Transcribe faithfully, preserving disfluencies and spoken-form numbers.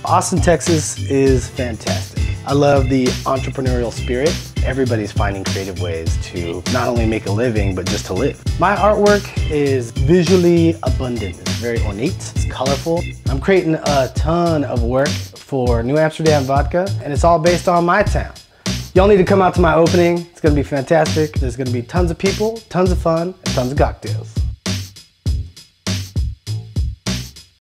Austin, Texas is fantastic. I love the entrepreneurial spirit. Everybody's finding creative ways to not only make a living, but just to live. My artwork is visually abundant. It's very ornate, it's colorful. I'm creating a ton of work for New Amsterdam Vodka, and it's all based on my town. Y'all need to come out to my opening. It's gonna be fantastic. There's gonna be tons of people, tons of fun, and tons of cocktails.